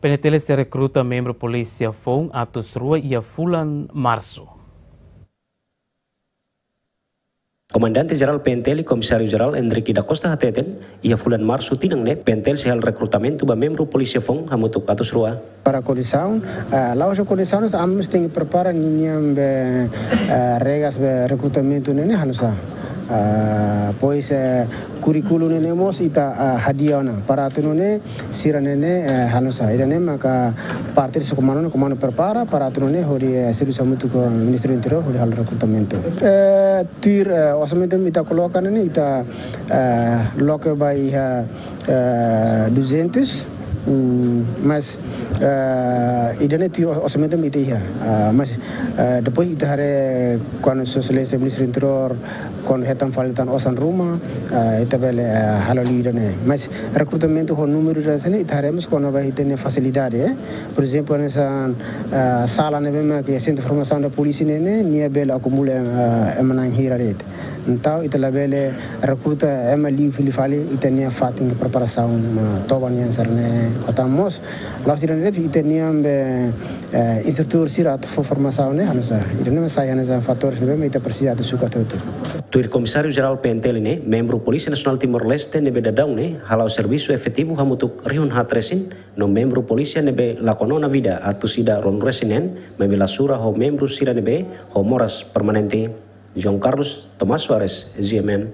PNTL se recruta membro polícia FON atos rua ia fulan março. Comandante-Geral PNTL Komisario-Geral Hendriky da Costa Hateten, ia fulan março tinangne PNTL sehal recrutamento ba membro polícia FON hamutuk atos rua. Para a colisão, lá hoje a colisão nós ambos tem que preparar ninham regras de recrutamento nene hanusa. Pois currículo nene mos ita hadiana para tu nene sira nene hanusa irane maka parte de comando prepara para tu nene hori serviço muito com Ministério do Interior hori hal recrutamento tur orçamento ita coloca nene ita loca by 200 mas idane tu orçamento ita ia mas depois ita hare quando socialista Ministério do Interior quando retam falitan osan rumah ita bele halali idane mas recrutamento o número de sene ita haremos quando vai ter facilidade por exemplo nessa sala neve que centro de formação da polícia nene nia bele acumula emanang hiraret então ita labele recruta emali filifali ita nia fating preparação toban yang serne otamos lá sirane ita nia instrutor sirat formação ne hanusa idane saya nessa fatores neve ita precisa de suka tutu. Tuir Komisario-Geral PNTL ne, membro Polícia Nacional Timor-Leste nebe dadau ne, halau serviço efetivo hamutuk Rion Hatresin, no membro Polícia nebe lakonona vida atu sida ron resinen, mebe lasura ho membro sira nebe, ho moras permanente. João Carlos Tomás Soares, GMN.